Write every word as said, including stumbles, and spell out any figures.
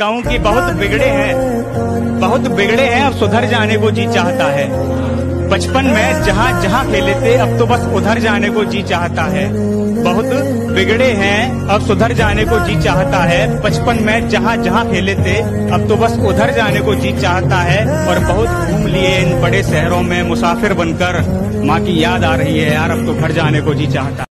कहूँ कि बहुत बिगड़े हैं, बहुत बिगड़े हैं, अब सुधर जाने को जी चाहता है। बचपन में जहाँ जहाँ खेले थे अब तो बस उधर जाने को जी चाहता है। बहुत बिगड़े हैं अब सुधर जाने को जी चाहता है। बचपन में जहाँ जहाँ खेले थे अब तो बस उधर जाने को जी चाहता है। और बहुत घूम लिए इन बड़े शहरों में मुसाफिर बनकर, माँ की याद आ रही है यार, अब तो घर जाने को जी चाहता है।